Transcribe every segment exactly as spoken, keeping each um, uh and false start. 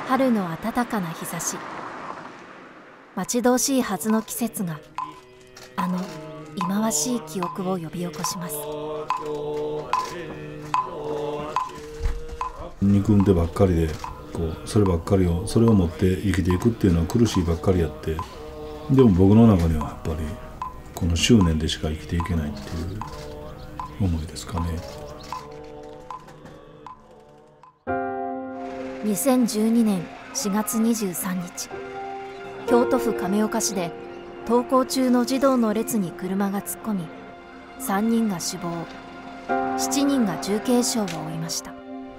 春の暖かな日差し、待ち遠しいはずの季節があの忌まわしい記憶を呼び起こします。 憎んでばっかりでこうそればっかりをそれを持って生きていくっていうのは苦しいばっかりやって、でも僕の中にはやっぱりこの執念でしか生きていけないっていう思いですかね。 にせんじゅうにねんしがつにじゅうさんにち、京都府亀岡市で登校中の児童の列に車が突っ込み、さんにんが死亡、しちにんが重軽傷を負いました。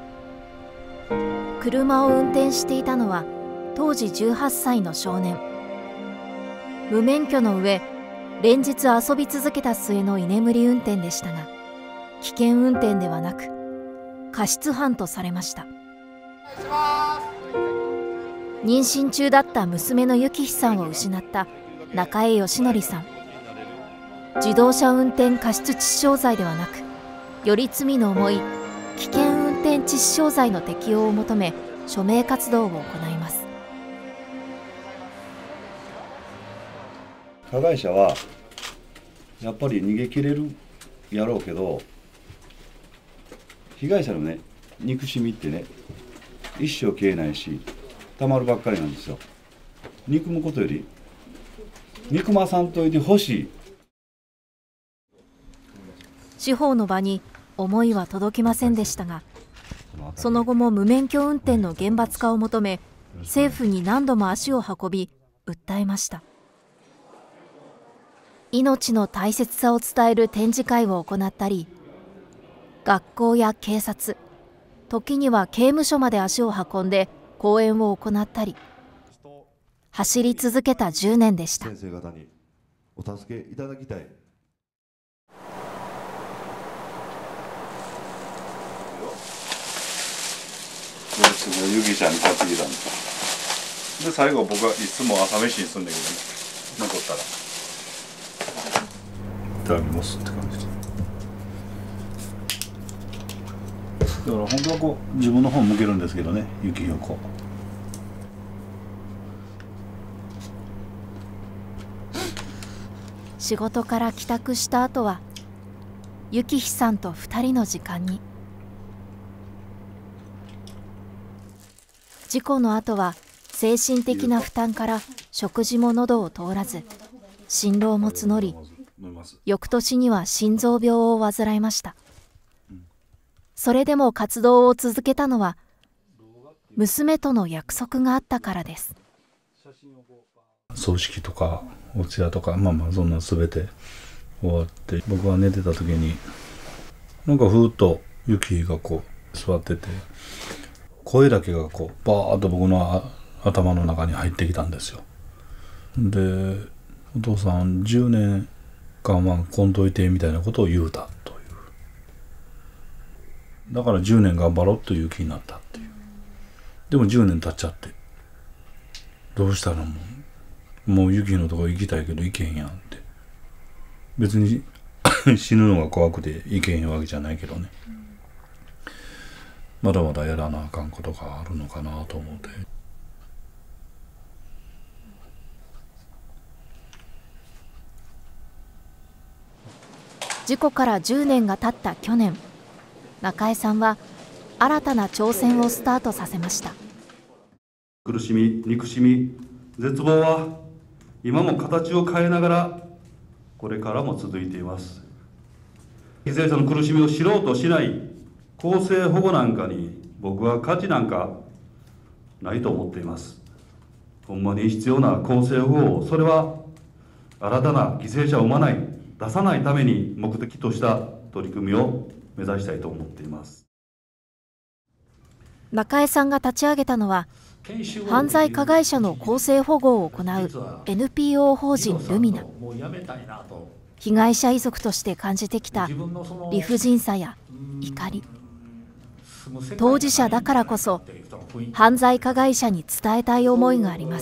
車を運転していたのは当時じゅうはっさいの少年。無免許の上、連日遊び続けた末の居眠り運転でしたが、危険運転ではなく過失犯とされました。妊娠中だった娘の幸妃さんを失った中江義則さん。自動車運転過失致死傷罪ではなく、より罪の重い危険運転致死傷罪の適用を求め署名活動を行います。 加害者はやっぱり逃げ切れるやろうけど、被害者のね憎しみってね一生消えないし、たまるばっかりなんですよ。憎むことより憎まさんといてほしい。 司法の場に思いは届きませんでしたが、その後も無免許運転の厳罰化を求め、政府に何度も足を運び訴えました。命の大切さを伝える展示会を行ったり、学校や警察、時には刑務所まで足を運んで講演を行ったり、走り続けたじゅうねんでした。 先生方にお助けいただきたい。ゆきちゃんに買ってきたんですで、最後僕はいつも朝飯にするんだけどね、残ったらいただきますって感じです。だから本当はこう自分の方向けるんですけどね、雪をこう仕事から帰宅した後は幸妃さんとふたりの時間に。事故の後は精神的な負担から食事も喉を通らず、心労も募り、翌年には心臓病を患いました。それでも活動を続けたのは娘との約束があったからです。 葬式とかお通夜とか、まあまあそんな全て終わって、僕は寝てた時になんかふーっと幸がこう座ってて、声だけがこうバーッと僕の頭の中に入ってきたんですよ。で、お父さんじゅうねんかんはこんといてみたいなことを言うたという。だからじゅうねん頑張ろうという気になったっていう。でもじゅうねん経っちゃって、どうしたらもうもう幸のとこ行きたいけど行けへんやんって。別に死ぬのが怖くて行けへんわけじゃないけどね、まだまだやらなあかんことがあるのかなと思って。 事故からじゅうねんが経った去年、中江さんは新たな挑戦をスタートさせました。 苦しみ、憎しみ、絶望は今も形を変えながらこれからも続いています。犠牲者の苦しみを知ろうとしない公正保護なんかに僕は価値なんかないと思っています。ほんまに必要な公正保護を、それは新たな犠牲者を生まない、出さないために目的とした取り組みを目指したいと思っています。 中江さんが立ち上げたのは、犯罪加害者の更生保護を行う エヌピーオー 法人ルミナ。被害者遺族として感じてきた理不尽さや怒り、当事者だからこそ犯罪加害者に伝えたい思いがあります。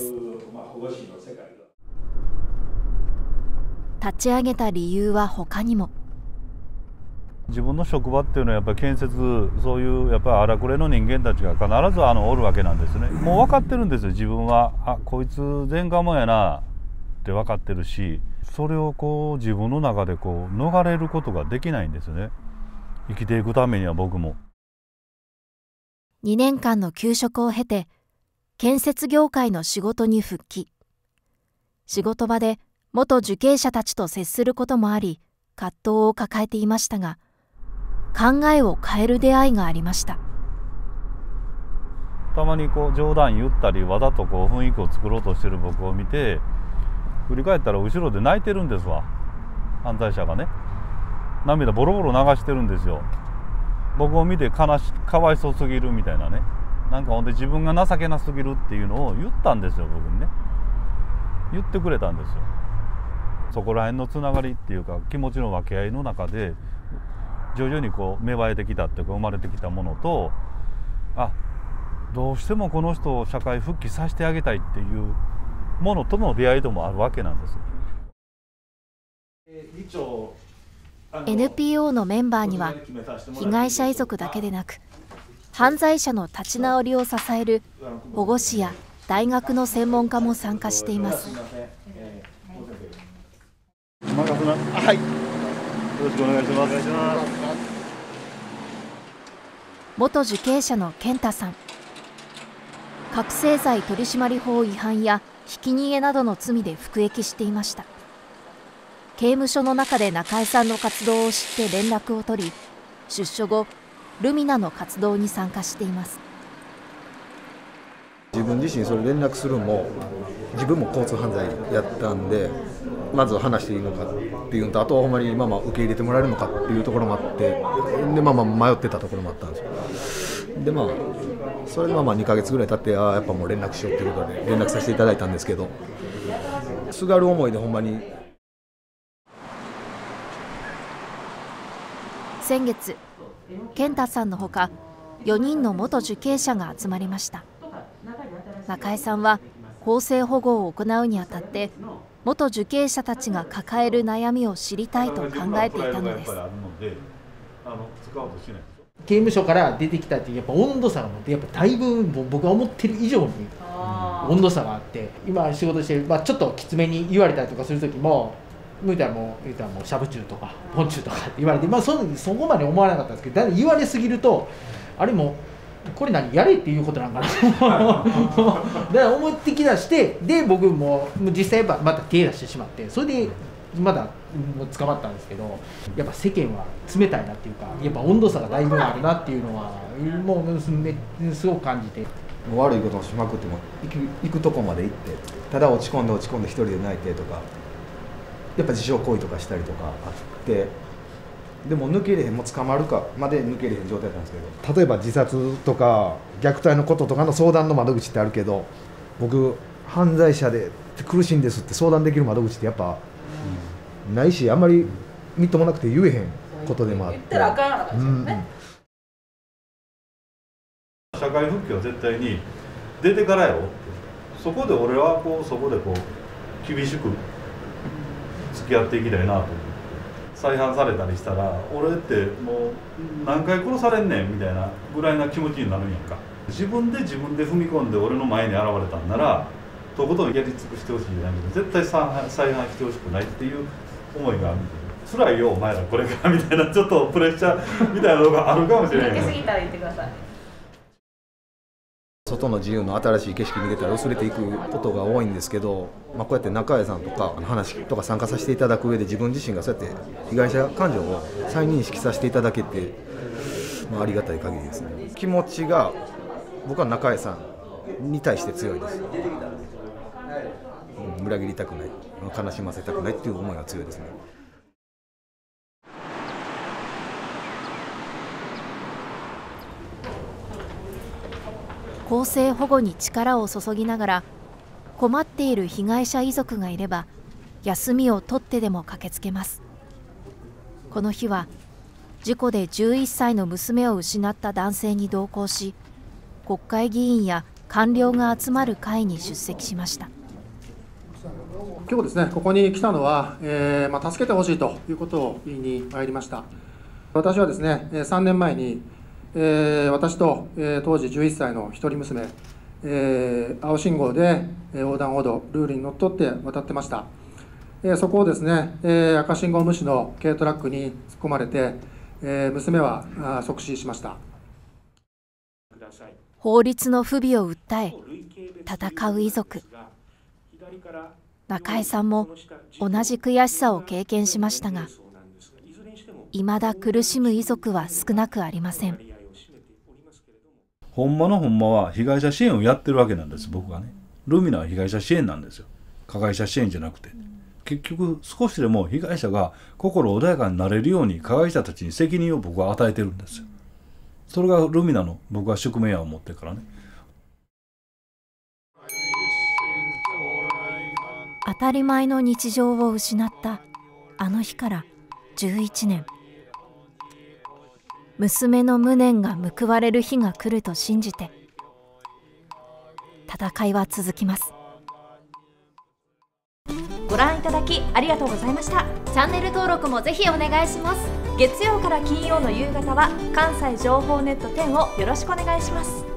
立ち上げた理由は他にも。 自分の職場っていうのはやっぱり建設、そういうやっぱり荒くれの人間たちが必ずあのおるわけなんですね。もう分かってるんですよ、自分は。あ、こいつ前科者やなって分かってるし、それをこう自分の中でこう逃れることができないんですね、生きていくためには。僕もにねんかんの休職を経て建設業界の仕事に復帰。仕事場で元受刑者たちと接することもあり葛藤を抱えていましたが、考えを変える出会いがありました。 たまにこう冗談言ったりわざとこう雰囲気を作ろうとしてる僕を見て、振り返ったら後ろで泣いてるんですわ、犯罪者がね。涙ボロボロ流してるんですよ。僕を見て悲しかわいそうすぎるみたいなね、なんかほんで自分が情けなすぎるっていうのを言ったんですよ、僕にね。言ってくれたんですよ。そこら辺のつながりっていうか気持ちの分け合いの中で徐々にこう芽生えてきたっていうか生まれてきたものと、あ、どうしてもこの人を社会復帰させてあげたいっていうものとの出会いでもあるわけなんです。 エヌピーオー のメンバーには被害者遺族だけでなく犯罪者の立ち直りを支える保護司や大学の専門家も参加しています。 はい、よろしくお願いします。 元受刑者の健太さん、覚醒剤取締法違反やひき逃げなどの罪で服役していました。刑務所の中で中江さんの活動を知って連絡を取り、出所後ルミナの活動に参加しています。 自分自身それ連絡するのも自分も交通犯罪やったんで、まず話していいのかっていうのと、あとはほんまにまあまあ受け入れてもらえるのかっていうところもあって、でまあまあ迷ってたところもあったんですよ。でまあそれでまあまあにかげつぐらい経って、ああやっぱもう連絡しようっていうことで連絡させていただいたんですけど、すがる思いでほんまに。 先月、健太さんのほかよにんの元受刑者が集まりました。中江さんは更生保護を行うにあたって元受刑者たちが抱える悩みを知りたいと考えていたのです。 刑務所から出てきたっていうやっぱ温度差があって、やっぱだいぶ僕が思ってる以上に温度差があって、今仕事してる、まあ、ちょっときつめに言われたりとかする時も向いたらもう言ったらもうしゃぶ中とかポンチュとかって言われて、まあ、そ, そこまで思わなかったんですけど、だいぶ言われすぎるとあれもこれ何やれっていうことなんかなだから思ってきだして、で僕も実際やっぱまた手出してしまって、それでまだ捕まったんですけど、やっぱ世間は冷たいなっていうか、やっぱ温度差がだいぶあるなっていうのはもうすごく感じて、 悪いことをしまくっても行く、行くとこまで行って、ただ落ち込んで落ち込んで一人で泣いてとか、やっぱ自傷行為とかしたりとかあって、でも抜けれへん、もう捕まるかまで抜けれへん状態なんですけど、例えば自殺とか虐待のこととかの相談の窓口ってあるけど、僕犯罪者で苦しいんですって相談できる窓口ってやっぱないし、あんまりみっともなくて言えへんことでもあって、言ったらあかん話ですよね。 社会復帰は絶対に出てからやろって、そこで俺はこうそこでこう厳しく付き合っていきたいなと思って。再犯されたりしたら俺ってもう何回殺されんねんみたいなぐらいな気持ちになるんやんか。自分で自分で踏み込んで俺の前に現れたんならとことんやり尽くしてほしいじゃないけど、絶対再犯してほしくないっていう思いがある。辛いよお前らこれからみたいな、ちょっとプレッシャーみたいなのがあるかもしれない。 かけすぎたら言ってください。 外の自由の新しい景色見てたら薄れていくことが多いんですけど、まあ、こうやって中江さんとか話とか参加させていただく上で、自分自身がそうやって被害者感情を再認識させていただけて、まあ、ありがたい限りですね。気持ちが僕は中江さんに対して強いです。うん、裏切りたくない、悲しませたくないっていう思いが強いですね。 更生保護に力を注ぎながら、困っている被害者遺族がいれば休みを取ってでも駆けつけます。この日は事故でじゅういっさいの娘を失った男性に同行し、国会議員や官僚が集まる会に出席しました。 今日ですね、ここに来たのは、えーまあ、助けてほしいということを言いに参りました。 私はですね、さんねんまえに、えー、私と、えー、当時じゅういっさいの一人娘、えー、青信号で、えー、横断歩道、ルールにのっとって渡ってました。えー、そこをですね、えー、赤信号無視の軽トラックに突っ込まれて、えー、娘はあ即死しました。 法律の不備を訴え、戦う遺族。中江さんも同じ悔しさを経験しましたが、いまだ苦しむ遺族は少なくありません。 ほんまのほんまは被害者支援をやってるわけなんです、僕はね。ルミナは被害者支援なんですよ。加害者支援じゃなくて。結局少しでも被害者が心穏やかになれるように加害者たちに責任を僕は与えてるんですよ。それがルミナの僕は宿命や思ってるからね。 当たり前の日常を失ったあの日からじゅういちねん。娘の無念が報われる日が来ると信じて、戦いは続きます。 ご覧いただきありがとうございました。チャンネル登録もぜひお願いします。月曜から金曜の夕方は関西情報ネットじゅうをよろしくお願いします。